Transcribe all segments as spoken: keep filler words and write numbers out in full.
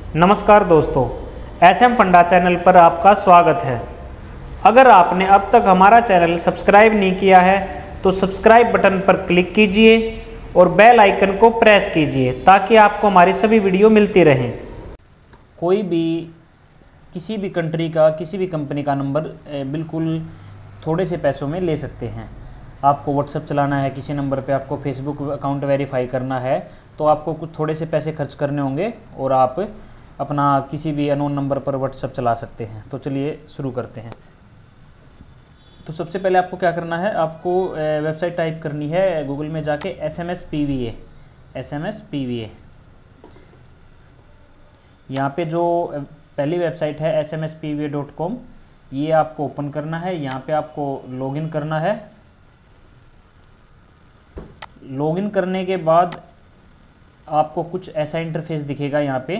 नमस्कार दोस्तों, S M फंडा चैनल पर आपका स्वागत है। अगर आपने अब तक हमारा चैनल सब्सक्राइब नहीं किया है तो सब्सक्राइब बटन पर क्लिक कीजिए और बेल आइकन को प्रेस कीजिए ताकि आपको हमारी सभी वीडियो मिलती रहें। कोई भी किसी भी कंट्री का किसी भी कंपनी का नंबर बिल्कुल थोड़े से पैसों में ले सकते हैं। आपको व्हाट्सएप चलाना है किसी नंबर पे, आपको फेसबुक अकाउंट वेरीफाई करना है तो आपको कुछ थोड़े से पैसे खर्च करने होंगे और आप अपना किसी भी अननोन नंबर पर व्हाट्सएप चला सकते हैं। तो चलिए शुरू करते हैं। तो सबसे पहले आपको क्या करना है, आपको वेबसाइट टाइप करनी है गूगल में जाके S M S P V A S M S P V A. यहाँ पे जो पहली वेबसाइट है S M S P V A dot com, ये आपको ओपन करना है। यहाँ पे आपको लॉगिन करना है। लॉगिन करने के बाद आपको कुछ ऐसा इंटरफेस दिखेगा। यहाँ पे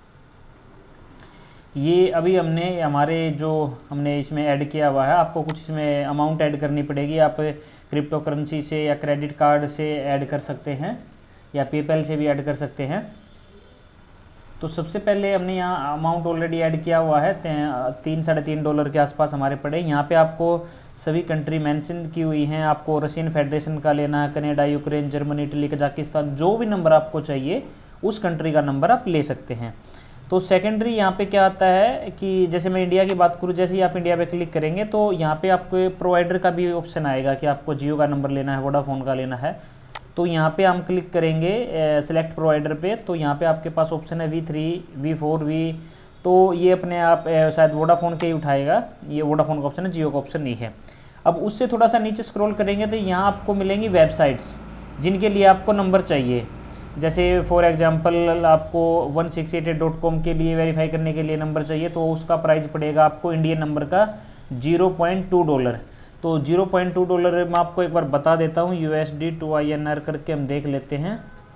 ये अभी हमने हमारे जो हमने इसमें ऐड किया हुआ है, आपको कुछ इसमें अमाउंट ऐड करनी पड़ेगी। आप क्रिप्टो करेंसी से या क्रेडिट कार्ड से ऐड कर सकते हैं या पेपैल से भी ऐड कर सकते हैं। तो सबसे पहले हमने यहाँ अमाउंट ऑलरेडी ऐड किया हुआ है, तीन साढ़े तीन डॉलर के आसपास हमारे पड़े। यहाँ पे आपको सभी कंट्री मेंशन की हुई हैं। आपको रशियन फेडरेशन का लेना है, Canada, Ukraine, Germany, Italy, Kazakhstan, जो भी नंबर आपको चाहिए उस कंट्री का नंबर आप ले सकते हैं। तो सेकेंडरी यहाँ पे क्या आता है कि जैसे मैं इंडिया की बात करूँ, जैसे ही आप इंडिया पे क्लिक करेंगे तो यहाँ पे आपको प्रोवाइडर का भी ऑप्शन आएगा कि आपको जियो का नंबर लेना है, वोडाफोन का लेना है। तो यहाँ पे हम क्लिक करेंगे सेलेक्ट प्रोवाइडर पे, तो यहाँ पे आपके पास ऑप्शन है V three, V four, V, तो ये अपने आप शायद वोडाफोन के ही उठाएगा। ये वोडाफोन का ऑप्शन है, जियो का ऑप्शन नहीं है। अब उससे थोड़ा सा नीचे स्क्रॉल करेंगे तो यहाँ आपको मिलेंगी वेबसाइट्स जिनके लिए आपको नंबर चाहिए। जैसे फॉर एग्जांपल आपको one six eight eight dot com के लिए वेरीफाई करने के लिए नंबर चाहिए, तो उसका प्राइस पड़ेगा आपको इंडियन नंबर का जीरो पॉइंट टू डॉलर। तो जीरो पॉइंट टू डॉलर मैं आपको एक बार बता देता हूँ, U S D to I N R करके हम देख लेते हैं।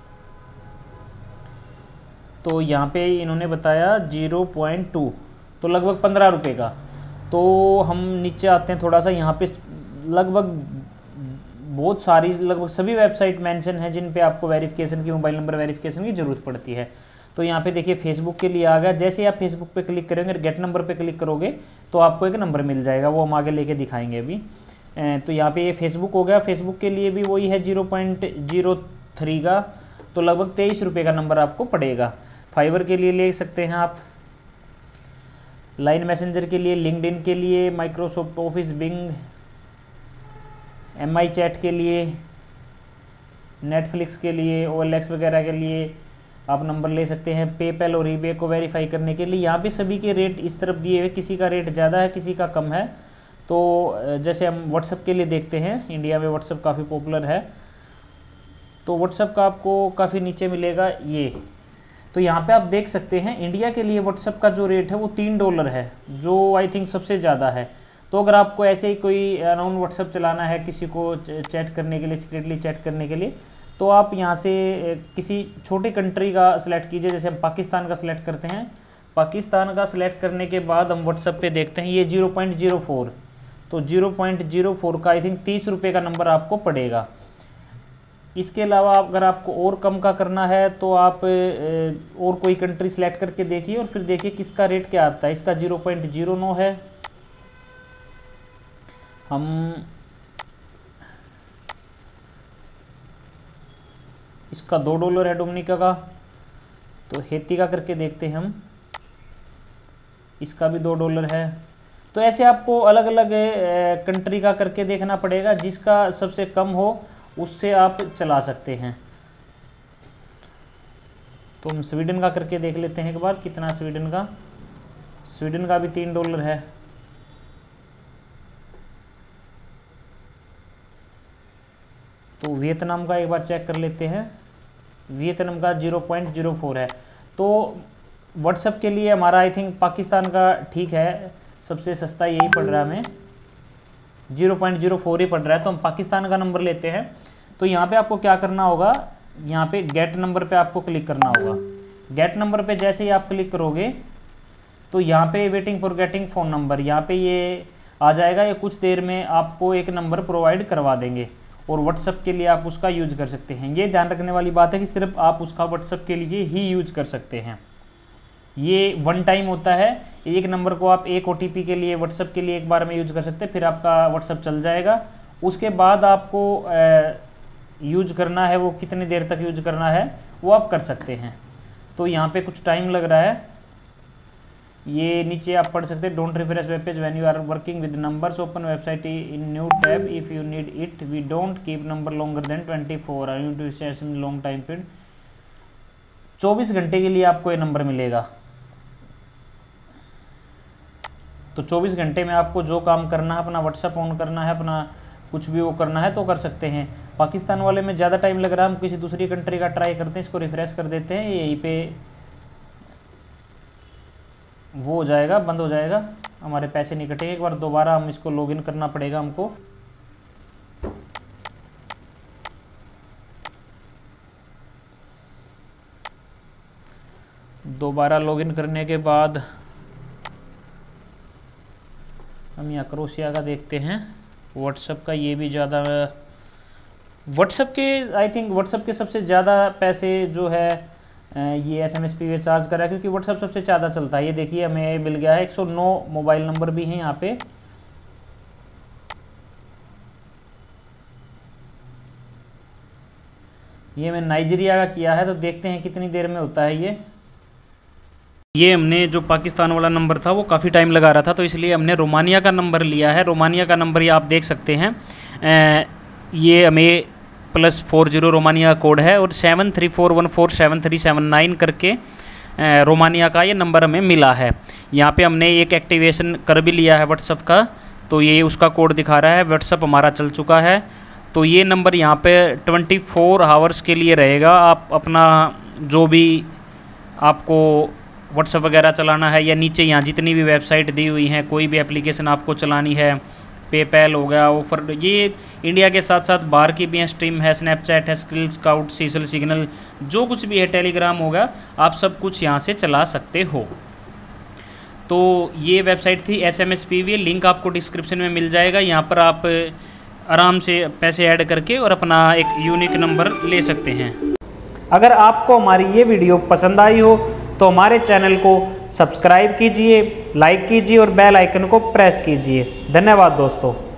तो यहाँ पे इन्होंने बताया जीरो पॉइंट टू, तो लगभग पंद्रह रुपये का। तो हम नीचे आते हैं थोड़ा सा, यहाँ पे लगभग बहुत सारी लगभग सभी वेबसाइट मेंशन है जिन पे आपको वेरिफिकेशन की, मोबाइल नंबर वेरिफिकेशन की ज़रूरत पड़ती है। तो यहाँ पे देखिए फेसबुक के लिए आ गया। जैसे आप फेसबुक पे क्लिक करेंगे, गेट नंबर पे क्लिक करोगे तो आपको एक नंबर मिल जाएगा, वो हम आगे लेके दिखाएंगे अभी। तो यहाँ पे ये फेसबुक हो गया। फेसबुक के लिए भी वही है जीरो पॉइंट जीरो थ्री का, तो लगभग तेईस रुपये का नंबर आपको पड़ेगा। फाइबर के लिए ले सकते हैं आप, लाइन मैसेंजर के लिए, लिंक्डइन के लिए, Microsoft Office, Bing, M I chat के लिए, नेटफ्लिक्स के लिए, ओ एल एक्स वगैरह के लिए आप नंबर ले सकते हैं। पेपैल और ईबे को वेरीफाई करने के लिए यहाँ पे सभी के रेट इस तरफ दिए हुए, किसी का रेट ज़्यादा है किसी का कम है। तो जैसे हम व्हाट्सएप के लिए देखते हैं, इंडिया में व्हाट्सएप काफ़ी पॉपुलर है, तो व्हाट्सएप का आपको काफ़ी नीचे मिलेगा ये। तो यहाँ पे आप देख सकते हैं इंडिया के लिए व्हाट्सएप का जो रेट है वो तीन डॉलर है, जो आई थिंक सबसे ज़्यादा है। तो अगर आपको ऐसे ही कोई अननोन व्हाट्सएप चलाना है, किसी को चैट करने के लिए, सीक्रेटली चैट करने के लिए, तो आप यहाँ से किसी छोटे कंट्री का सिलेक्ट कीजिए। जैसे हम पाकिस्तान का सिलेक्ट करते हैं, पाकिस्तान का सिलेक्ट करने के बाद हम व्हाट्सएप पे देखते हैं ये जीरो पॉइंट जीरो फोर, तो जीरो पॉइंट जीरो फोर का आई थिंक तीस रुपये का नंबर आपको पड़ेगा। इसके अलावा अगर आपको और कम का करना है तो आप और कोई कंट्री सिलेक्ट करके देखिए और फिर देखिए किसका रेट क्या आता है। इसका जीरो पॉइंट जीरो नौ है। हम इसका दो डॉलर है डोमिनिका का, तो हेती का करके देखते हैं हम, इसका भी दो डॉलर है। तो ऐसे आपको अलग अलग कंट्री का करके देखना पड़ेगा, जिसका सबसे कम हो उससे आप चला सकते हैं। तो हम स्वीडन का करके देख लेते हैं एक बार, कितना स्वीडन का, स्वीडन का भी तीन डॉलर है। तो वियतनाम का एक बार चेक कर लेते हैं, वियतनाम का जीरो पॉइंट जीरो फोर है। तो व्हाट्सएप के लिए हमारा आई थिंक पाकिस्तान का ठीक है, सबसे सस्ता यही पड़ रहा है हमें, जीरो पॉइंट जीरो फोर ही पड़ रहा है। तो हम पाकिस्तान का नंबर लेते हैं। तो यहाँ पे आपको क्या करना होगा, यहाँ पे गेट नंबर पे आपको क्लिक करना होगा। गेट नंबर पे जैसे ही आप क्लिक करोगे तो यहाँ पे waiting for getting phone number, यहाँ पे ये आ जाएगा। ये कुछ देर में आपको एक नंबर प्रोवाइड करवा देंगे और व्हाट्सएप के लिए आप उसका यूज कर सकते हैं। ये ध्यान रखने वाली बात है कि सिर्फ आप उसका व्हाट्सएप के लिए ही यूज कर सकते हैं। ये वन टाइम होता है, एक नंबर को आप एक ओटीपी के लिए व्हाट्सएप के लिए एक बार में यूज कर सकते हैं, फिर आपका व्हाट्सएप चल जाएगा। उसके बाद आपको यूज करना है, वो कितनी देर तक यूज करना है वो आप कर सकते हैं। तो यहाँ पे कुछ टाइम लग रहा है, ये नीचे आप पढ़ सकते हैं, don't refresh web page when you are working with numbers, open website in new tab if you need it, we don't keep number longer than twenty four hour you to session long time period. चौबीस घंटे के लिए आपको ये number मिलेगा। तो चौबीस घंटे में आपको जो काम करना है, अपना व्हाट्सएप ऑन करना है, अपना कुछ भी वो करना है तो कर सकते हैं। पाकिस्तान वाले में ज़्यादा टाइम लग रहा है, हम किसी दूसरी कंट्री का ट्राई करते हैं, इसको रिफ्रेश कर देते हैं, यहीं पे वो हो जाएगा, बंद हो जाएगा, हमारे पैसे नहीं कटेंगे। एक बार दोबारा हम इसको लॉगिन करना पड़ेगा हमको। दोबारा लॉगिन करने के बाद हम यहाँ क्रोशिया का देखते हैं, व्हाट्सएप का ये भी ज़्यादा, व्हाट्सएप के आई थिंक व्हाट्सएप के सबसे ज़्यादा पैसे जो है ये S M S P V charge कर रहा है, क्योंकि व्हाट्सएप सबसे ज़्यादा चलता है। ये देखिए हमें मिल गया है, एक सौ नौ मोबाइल नंबर भी हैं यहाँ पे। ये मैं नाइजीरिया का किया है, तो देखते हैं कितनी देर में होता है ये। ये हमने जो पाकिस्तान वाला नंबर था वो काफ़ी टाइम लगा रहा था, तो इसलिए हमने रोमानिया का नंबर लिया है। रोमानिया का नंबर ये आप देख सकते हैं, ये हमें plus four zero Romania code है और seven three four one four seven three seven nine करके रोमानिया का ये नंबर हमें मिला है। यहाँ पे हमने एक एक्टिवेशन कर भी लिया है व्हाट्सएप का, तो ये उसका कोड दिखा रहा है, व्हाट्सएप हमारा चल चुका है। तो ये नंबर यहाँ पे ट्वेंटी फोर आवर्स के लिए रहेगा। आप अपना जो भी आपको व्हाट्सएप वगैरह चलाना है, या नीचे यहाँ जितनी भी वेबसाइट दी हुई हैं, कोई भी एप्लीकेशन आपको चलानी है, पेपैल हो गया, ऑफर, ये इंडिया के साथ साथ बाहर की भी हैं, स्ट्रीम है, स्नैपचैट है, स्किल स्काउट, सीसल सिग्नल, जो कुछ भी है, टेलीग्राम होगा, आप सब कुछ यहाँ से चला सकते हो। तो ये वेबसाइट थी S M S P V, link आपको डिस्क्रिप्शन में मिल जाएगा। यहाँ पर आप आराम से पैसे ऐड करके और अपना एक यूनिक नंबर ले सकते हैं। अगर आपको हमारी ये वीडियो पसंद आई हो तो हमारे चैनल को सब्सक्राइब कीजिए, लाइक कीजिए और बेल आइकन को प्रेस कीजिए। धन्यवाद दोस्तों।